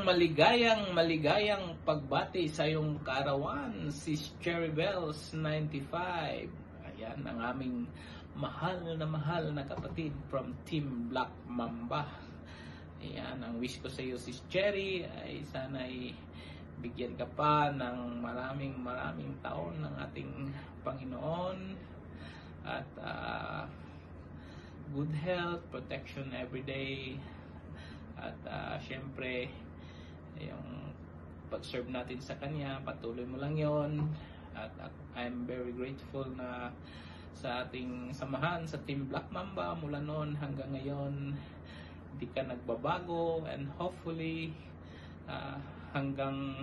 maligayang pagbati sa iyong kaarawan, si Cherry Bells 95. Ayan, ang aming mahal na kapatid from Team Black Mamba. Ayan, ang wish ko sa iyo, si Cherry, ay sana ay bigyan ka pa ng maraming taon ng ating Panginoon. At good health, protection every day. At syempre, yung pag-serve natin sa Kanya, patuloy mo lang yon. At I'm very grateful na sa ating samahan sa Team Black Mamba mula noon hanggang ngayon. Hindi ka nagbabago, and hopefully hanggang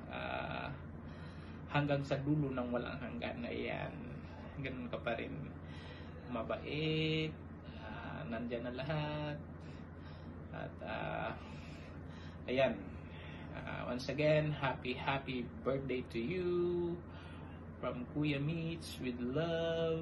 sa dulo ng walang hanggan. Ayan, ganun ka pa rin, mabait, nandyan na lahat. At ayan, once again, happy birthday to you from Kuya Meets with love.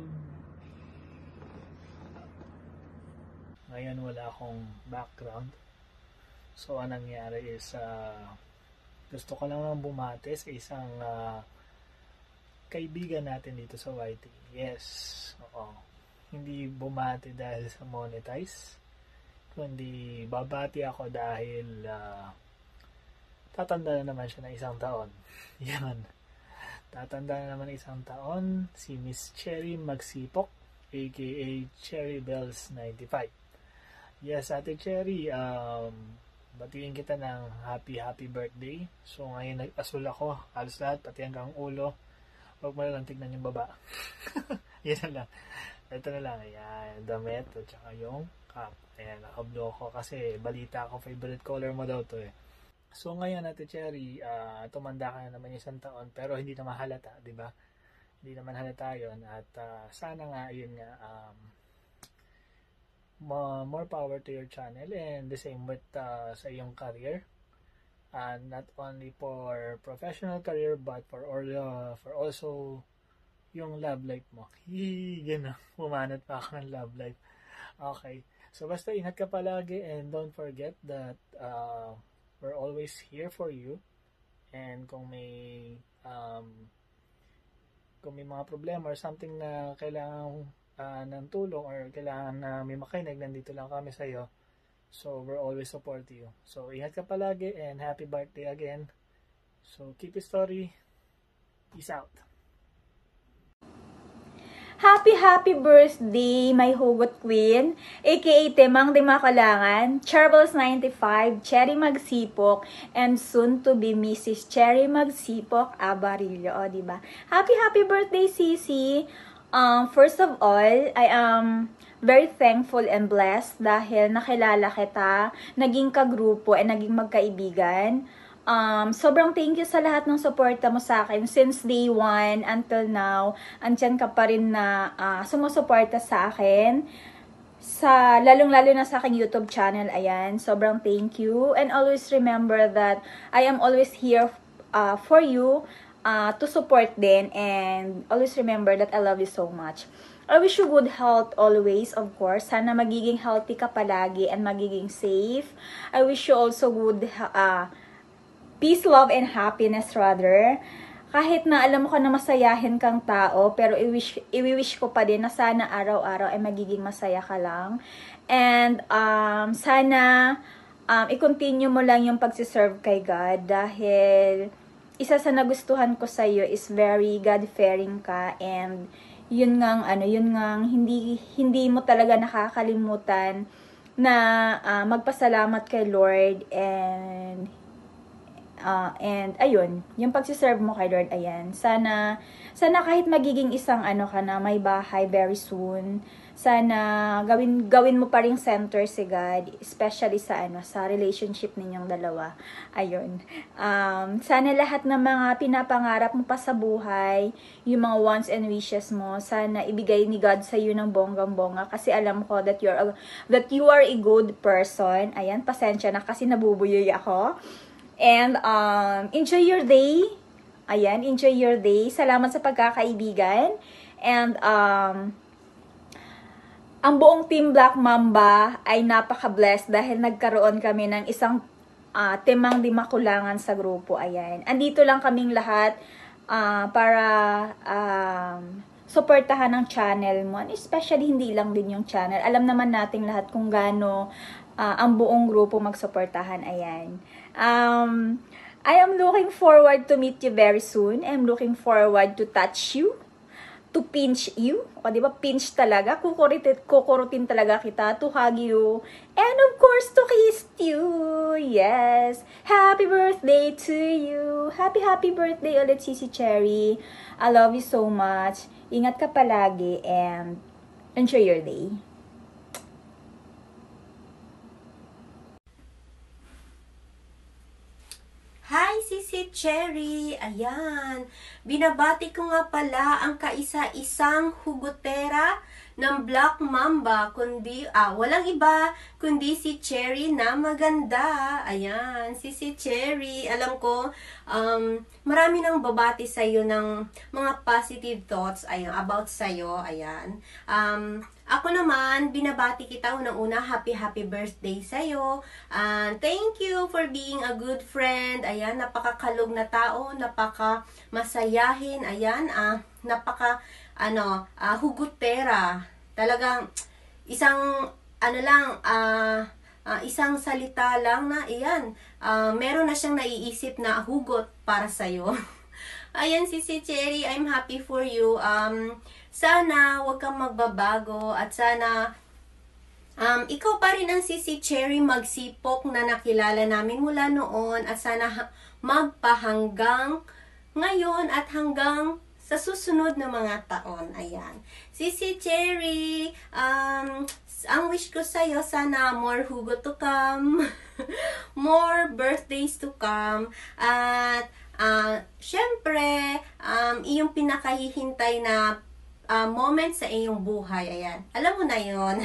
Ngayon wala akong background, so anong nangyari is gusto ko lang bumati sa isang kaibigan natin dito sa YT. Yes, oo, hindi bumati dahil sa monetize, kundi babati ako dahil tatanda na naman siya ng 1 taon. Yan, tatanda na naman 1 taon si Miss Cherry Magsipok, aka Cherry Bells 95. Yes, Ate Cherry, batiin kita ng happy birthday. So ngayon nag-asul ako, halos lahat, pati hanggang ulo. Huwag mo lang tignan yung baba. Yan na lang. Ito na lang, ayan, damit at saka yung cap. Ayan, nakablo ko kasi balita ko, favorite color mo daw to eh. So ngayon, Ate Cherry, tumanda ka na naman 1 taon, pero hindi naman halata, di ba? Hindi naman halata yun. At sana nga, yun nga, more power to your channel, and the same with sa iyong career, and not only for professional career but for also yung love life mo. Yan na, pumanat pa ako ng love life. Okay, so basta ingat ka palagi, and don't forget that we're always here for you. And kung may mga problema or something na kailangan ng tulong, or kailangan na may makinig, nandito lang kami sa iyo. So we're always support you. So ingat ka palagi, and happy birthday again. So keep it story. Peace out. Happy birthday, my hugot queen, aka Temang Di Makalangan, Charles 95, Cherry Magsipok, and soon to be Mrs. Cherry Magsipok Abarillo, o diba? Happy birthday, Sisi. First of all, I am very thankful and blessed dahil nakilala kita, naging kagrupo, and naging magkaibigan. Sobrang thank you sa lahat ng suporta mo sa akin since day 1 until now. Andyan ka pa rin na sumusuporta sa akin, lalong-lalo na sa aking YouTube channel. Ayan, sobrang thank you, and always remember that I am always here for you, to support din, and always remember that I love you so much. I wish you good health always, of course. Sana magiging healthy ka palagi and magiging safe. I wish you also good peace, love, and happiness rather. Kahit na alam mo ka na masayahin kang tao, pero i-wish ko pa din na sana araw-araw ay magiging masaya ka lang. And sana i-continue mo lang yung pagsiserve kay God, dahil isa sa nagustuhan ko sa iyo is very God-fearing ka, and yun ngang hindi mo talaga nakakalimutan na magpasalamat kay Lord, and ayun, yung pagsiserve mo kay Lord, ayan. Sana kahit magiging isang ka na may bahay very soon, sana gawin mo pa ring center si God, especially sa sa relationship ninyong dalawa. Ayun. Sana lahat ng mga pinapangarap mo pa sa buhay, yung mga wants and wishes mo, sana ibigay ni God sa iyo ng bonggang-bongga, kasi alam ko that you are a good person. Ayan, pasensya na kasi nabubuyoy ako. And enjoy your day. Ayan, enjoy your day. Salamat sa pagkakaibigan. And ang buong Team Black Mamba ay napaka-blessed dahil nagkaroon kami ng isang temang di makulangan sa grupo. Ayan. Andito lang kaming lahat para suportahan ang channel mo. And especially, hindi lang din yung channel. Alam naman natin lahat kung gaano ang buong grupo magsuportahan. Ayan. I am looking forward to meet you very soon. I'm looking forward to touch you, to pinch you. O, di ba? Pinch talaga. Kukurutin talaga kita. To hug you. And of course, to kiss you. Yes. Happy birthday to you. Happy birthday ulit, Sisi Cherry. I love you so much. Ingat ka palagi and enjoy your day. Hi, Sisi Cherry! Ayan, binabati ko nga pala ang kaisa-isang hugotera ng Black Mamba, walang iba kundi si Cherry na maganda. Ayan, Sisi Cherry, alam ko, marami nang babati sa'yo ng mga positive thoughts about sa'yo. Ayan. Ako naman, binabati kita unang-una, happy birthday sa'yo. Thank you for being a good friend. Ayan, napakakalog na tao, napaka-masayahin. Ayan, hugutera. Talagang, isang salita lang na, ayan, meron na siyang naiisip na hugot para sa'yo. Ayan, Sisi Cherry, I'm happy for you. Sana wag kang magbabago at sana ikaw pa rin ang Sisi Cherry magsipok na nakilala namin mula noon at sana magpahanggang ngayon at hanggang sa susunod na mga taon. Ayan. Sisi Cherry, ang wish ko sa'yo, sana more hugot to come, more birthdays to come, at syempre, iyong pinakahihintay na moment sa iyong buhay. Ayan. Alam mo na yon.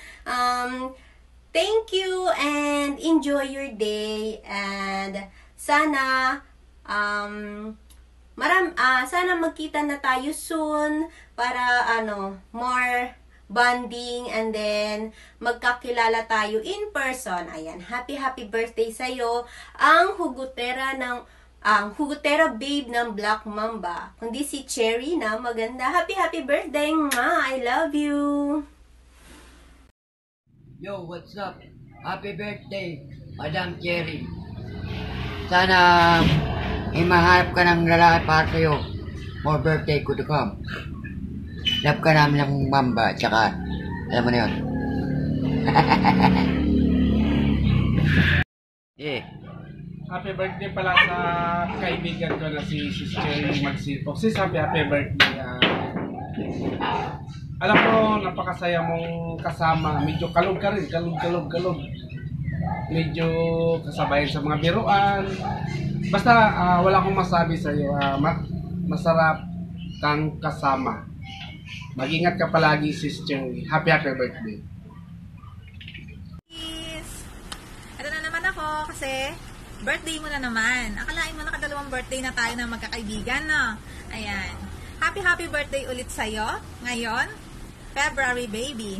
Thank you and enjoy your day. And sana, sana magkita na tayo soon para, more bonding and then magkakilala tayo in person. Ayan. Happy birthday sa'yo. Ang hugutera babe ng Black Mamba. Kundi si Cherry na maganda. Happy birthday! Mwah! I love you! Yo, what's up? Happy birthday, Madam Cherry. Sana mahanap ka ng lalaki para sa'yo. More birthday ko to come. Love ka namin ng Mamba, tsaka alam mo na yun. Yeah. Happy birthday pala sa kaibigan ko na si Cherry Magsipok. Sis, happy birthday. Alam ko, napakasaya mong kasama. Medyo kalog ka rin. Kalog. Medyo kasabayan sa mga biruan. Basta, wala akong masabi sa iyo. Masarap kang kasama. Mag-ingat ka palagi, Sis Cherry. Happy birthday. Ito na naman ako kasi birthday mo na naman. Akalain mo nakadalawang birthday na tayo na magkakaibigan, no? Ayan. Happy birthday ulit sa'yo. Ngayon, February, baby.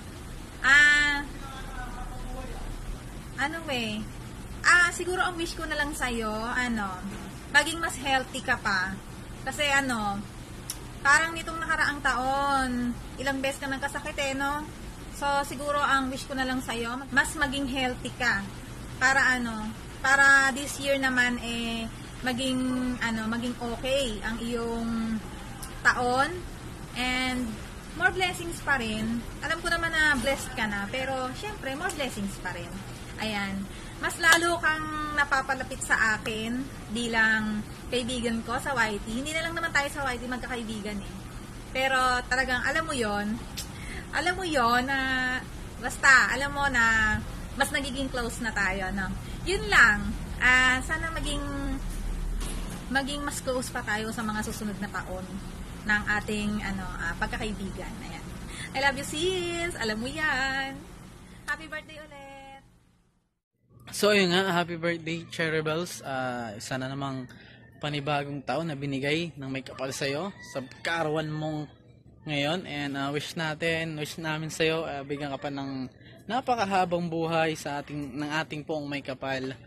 Siguro ang wish ko na lang sa'yo, maging mas healthy ka pa. Kasi parang nitong nakaraang taon, ilang beses ka nagkasakit no? So, siguro ang wish ko na lang sa'yo, mas maging healthy ka. Para this year naman maging okay ang iyong taon and more blessings pa rin. Alam ko naman na blessed ka na, pero syempre more blessings pa rin. Ayan. Mas lalo kang napapalapit sa akin bilang kaibigan ko sa YT. Hindi na lang naman tayo sa YT magkakaibigan Pero talagang alam mo yon na basta alam mo na mas nagiging close na tayo, no? Yun lang. Sana maging mas close pa tayo sa mga susunod na taon ng ating pagkakaibigan. Ayan. I love you, sis. Alam mo yan. Happy birthday ulit. So yun nga, happy birthday, Cherry Bells. Sana namang panibagong taon na binigay ng may kapal sa'yo sa kaarawan mong ngayon. And wish namin sa'yo, bigyan ka pa ng napakahabang buhay ng ating pong may kapal.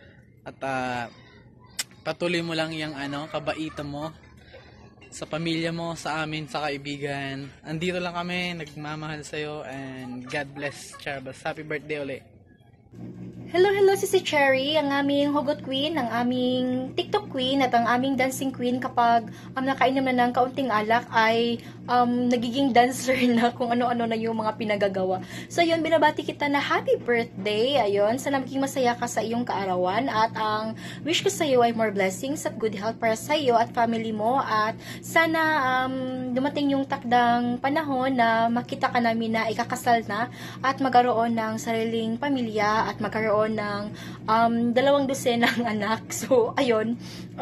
At patuloy mo lang yung kabaitan mo sa pamilya mo, sa amin, sa kaibigan. Andito lang kami, nagmamahal sa'yo, and God bless, Charles. Happy birthday ulit. Hello, si Cherry, ang aming hugot queen, ang aming TikTok queen, at ang aming dancing queen kapag nakainom na ng kaunting alak ay nagiging dancer na kung ano-ano na yung mga pinagagawa. So yun, binabati kita na happy birthday. Ayun, sana maging masaya ka sa iyong kaarawan, at ang wish ko sa iyo ay more blessings at good health para sa iyo at family mo, at sana dumating yung takdang panahon na makita ka namin na ikakasal na at magkaroon ng sariling pamilya at magkaroon ng 2 dosenang anak. So, ayun.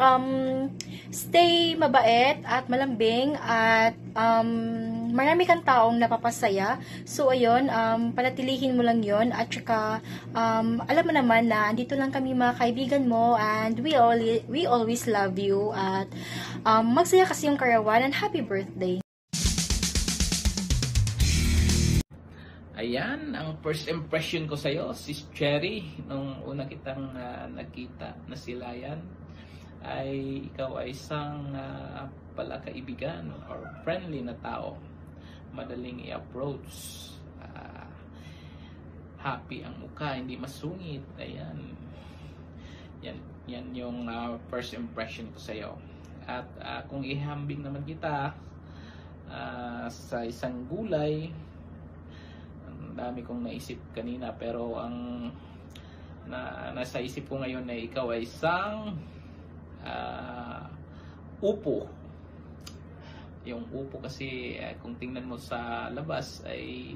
Stay mabait at malambing at marami kang taong napapasaya. So, ayun. Panatilihin mo lang yon. At saka, alam mo naman na andito lang kami mga kaibigan mo, and we always love you. At magsaya kasi yung karawan, and happy birthday. Ayan, ang first impression ko sa'yo, Sis Cherry, nung una kitang nakita na silayan, ay ikaw ay isang palakaibigan or friendly na tao. Madaling i-approach. Happy ang mukha, hindi masungit. Ayan. Yan yung first impression ko sa'yo. At kung ihambing naman kita sa isang gulay, dami kong naisip kanina, pero ang nasa isip ko ngayon na ikaw ay isang upo. Yung upo kasi kung tingnan mo sa labas ay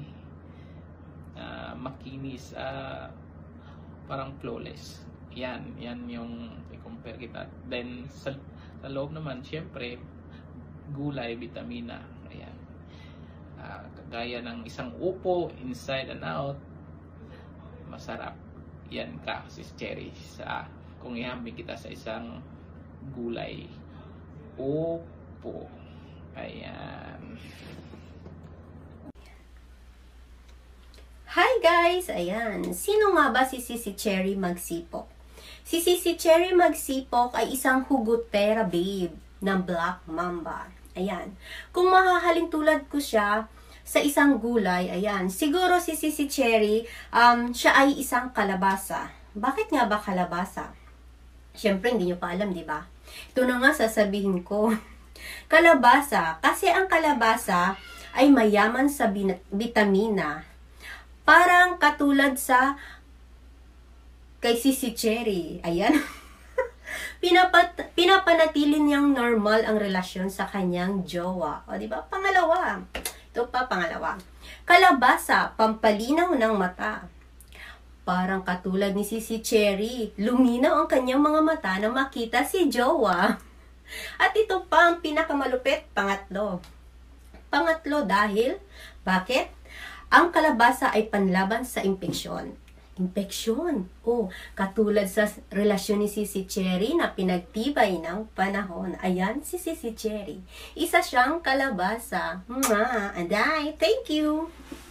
makinis, parang flawless. Yan yung i-compare kita. Then sa loob naman, syempre gulay, vitamina. Ayan. Kagaya ng isang upo, inside and out, masarap. Yan ka, Sis Cherry, kung ihambing kita sa isang gulay, upo. Ayan. Hi guys! Ayan. Sino nga ba si Cherry Magsipok? Si Cherry Magsipok ay isang hugutera babe ng Black Mamba. Ayan. Kung mahahalin tulad ko siya sa isang gulay, ayan, siguro si Cherry, siya ay isang kalabasa. Bakit nga ba kalabasa? Siyempre, hindi nyo pa alam, di ba? Ito na nga sasabihin ko. Kalabasa, kasi ang kalabasa ay mayaman sa vitamina. Parang katulad sa kay Cherry. Ayan. Pinapanatili niyang normal ang relasyon sa kanyang jowa. O, di ba? Pangalawa. Ito pa, pangalawa. Kalabasa, pampalinaw ng mata. Parang katulad ni Cherry, luminaw ang kanyang mga mata na makita si jowa. At ito pa ang pinakamalupit, pangatlo. Pangatlo dahil, bakit? Ang kalabasa ay panlaban sa impeksyon. Impeksyon. Oh, katulad sa relasyon ni Cherry na pinagtibay ng panahon. Ayan si Cherry. Isa siyang kalabasa. Anday, thank you.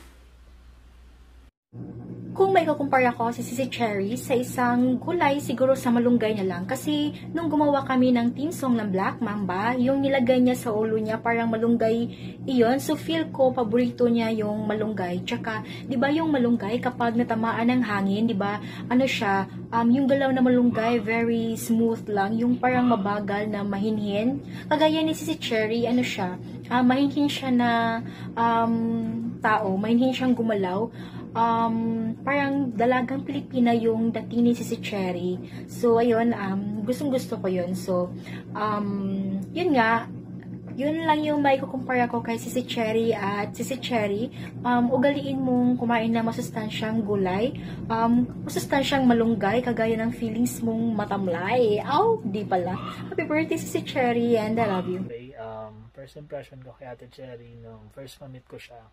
Kung may kukumpara ko si Cherry sa isang gulay, siguro sa malunggay na lang. Kasi nung gumawa kami ng theme song ng Black Mamba, yung nilagay niya sa ulo niya parang malunggay iyon. So feel ko paborito niya yung malunggay. Tsaka, di ba yung malunggay kapag natamaan ng hangin, di ba, ano siya, yung galaw na malunggay, very smooth lang. Yung parang mabagal na mahinhin. Kagaya ni Cherry, ano siya, mahinhin siya na tao, mahinhin siyang gumalaw. Parang dalagang Pilipina yung dating ni Cherry. So, ayun, gustong-gusto ko yun. So, yun nga, yun lang yung may kukumpara ko kay Cherry at Cherry. Ugaliin mong kumain ng masustansyang gulay, masustansyang malunggay, kagaya ng feelings mong matamlay. Di pala. Happy birthday Cherry, and I love you. Okay, first impression ko kay Ate Cherry nung first ma-meet ko siya.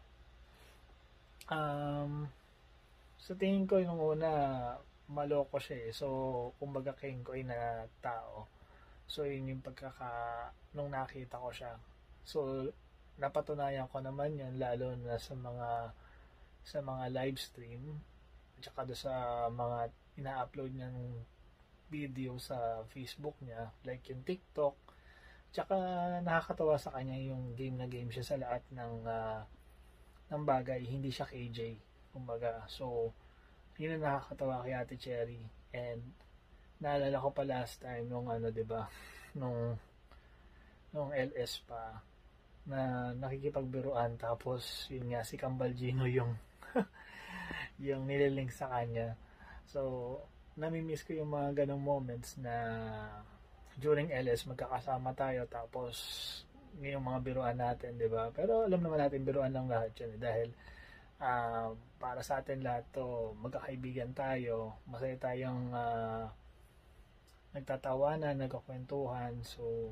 Sa tingin ko yung una, maloko siya eh. So, kumbaga king ko na tao. So, yun yung nung nakita ko siya. So, napatunayan ko naman yun, lalo na sa mga live stream, at saka sa mga ina-upload niyang video sa Facebook niya, like yung TikTok. Tsaka nakakatawa sa kanya yung game siya sa lahat ng bagay, hindi siya KJ, kumbaga. So, yun ang nakakatawa kay Ate Cherry. And naalala ko pa last time nung 'di ba? Nung LS pa na nakikipagbiruan, tapos yun nga si Cambalgino yung yung nililink sa kanya. So, nami-miss ko yung mga ganong moments na during LS magkakasama tayo, tapos ngayong mga biruan natin, di ba? Pero alam naman natin biruan lang lahat yun, dahil para sa atin lahat to, magkakaibigan tayo, masaya tayong nagtatawanan, nagkakwentuhan. So,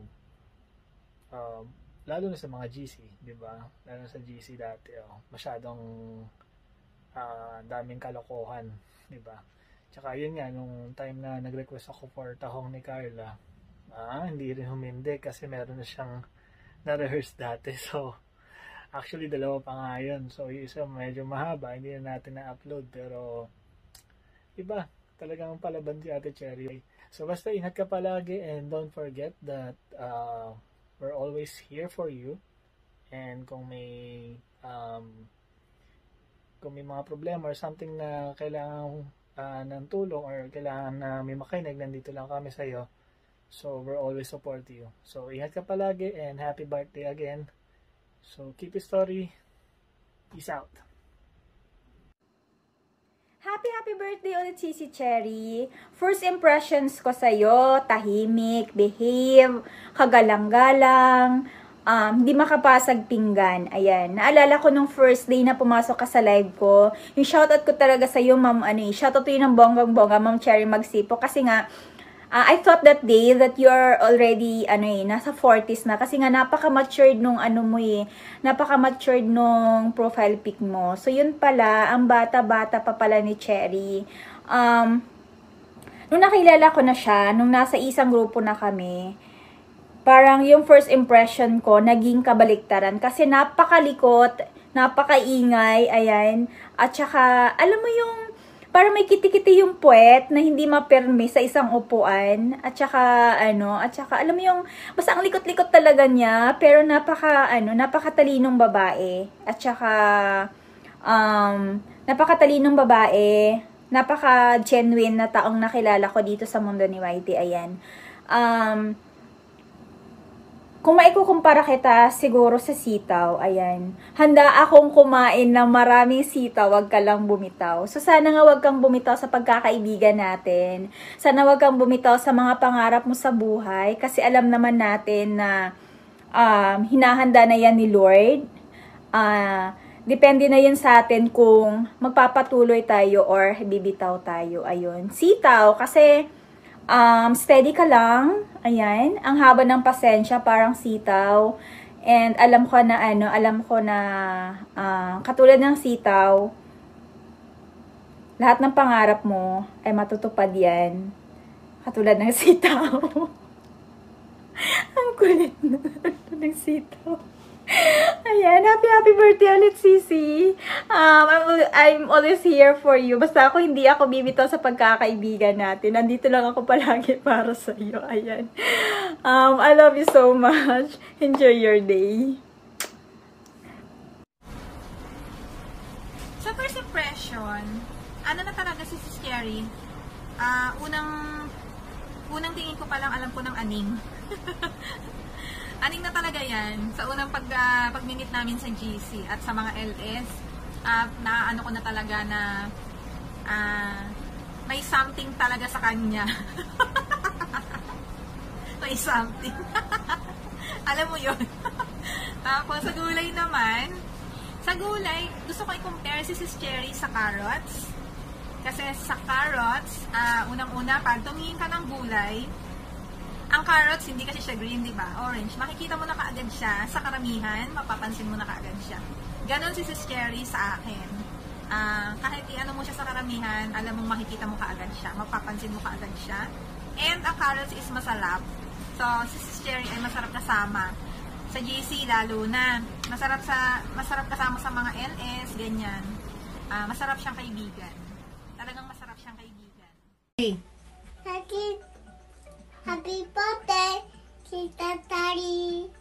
lalo na sa mga GC, di ba? Lalo sa GC dati, masyadong daming kalokohan, di ba? Tsaka yun nga, nung time na nag-request ako for tahong ni Carla, hindi rin humindi kasi meron na siyang na-rehearse dati. So, actually, dalawa pa nga yun. So, yung isa medyo mahaba, hindi na natin na-upload. Pero, iba, talagang palaban si Ate Cherry. So, basta ingat ka palagi, and don't forget that we're always here for you. And kung may mga problema or something na kailangan ng tulong, or kailangan na may makinig, nandito lang kami sa iyo. So, we're always support you. So, ingat ka palagi, and happy birthday again. So, keep your story. Peace out. Happy birthday ulit si Cherry. First impressions ko sa'yo, tahimik, behave, kagalang-galang, hindi makapasag pinggan. Ayan. Naalala ko nung first day na pumasok ka sa live ko, yung shoutout ko talaga sa'yo, ma'am, shoutout to yun ng bonggang-bongga, ma'am Cherry Magsipo. Kasi nga, I thought that day that you are already, nasa 40s na. Kasi nga, napaka-matured nung napaka-matured nung profile pic mo. So, yun pala, ang bata-bata pa pala ni Cherry. Nung nakilala ko na siya, nung nasa isang grupo na kami, parang yung first impression ko, naging kabaliktaran. Kasi napakalikot, napakaingay, ayan. At saka, alam mo yung, parang may kiti-kiti yung puwet na hindi mapirme sa isang upuan. At saka, alam mo yung, basta ang likot-likot talaga niya, pero napakatalinong babae. At saka, napakatalinong babae, napaka-genuine na taong nakilala ko dito sa mundo ni YT, ayan. Kung maikukumpara kita siguro sa sitaw, ayan. Handa akong kumain ng maraming sitaw, wag ka lang bumitaw. So sana nga wag kang bumitaw sa pagkakaibigan natin. Sana wag kang bumitaw sa mga pangarap mo sa buhay. Kasi alam naman natin na hinahanda na yan ni Lord. Depende na yun sa atin kung magpapatuloy tayo or bibitaw tayo. Ayun. Sitaw, kasi steady ka lang. Ayan, ang haba ng pasensya, parang sitaw. And alam ko na katulad ng sitaw, lahat ng pangarap mo ay matutupad yan. Katulad ng sitaw. Ang kulit ng sitaw. Ayan, happy birthday ulit, Sisi. I'm always here for you. Basta hindi ako bibitaw sa pagkakaibigan natin. Nandito lang ako palagi para sa iyo. Ayan. I love you so much. Enjoy your day. So, first impression, na talaga si Sis Cherry? Unang tingin ko palang alam ko ng aning. Aning na talaga yan. Sa unang pag-minute namin sa GC at sa mga LS, ko na talaga na may something talaga sa kanya. May something. Alam mo yun. Tapos sa gulay naman, gusto ko i-compare si Sis Cherry sa carrots. Kasi sa carrots, unang-una, pag tumingin ka ng gulay, ang carrots, hindi kasi siya green, di ba? Orange. Makikita mo na kaagad siya. Sa karamihan, mapapansin mo na kaagad siya. Ganon si Sis Cherry sa akin. Kahit mo siya sa karamihan, alam mo, makikita mo kaagad siya. Mapapansin mo kaagad siya. And ang carrots is masarap. So, si Sis Cherry ay masarap kasama. Sa GC, lalo na. Masarap kasama sa mga LS, ganyan. Masarap siyang kaibigan. Talagang masarap siyang kaibigan. Hey. Si Tatari.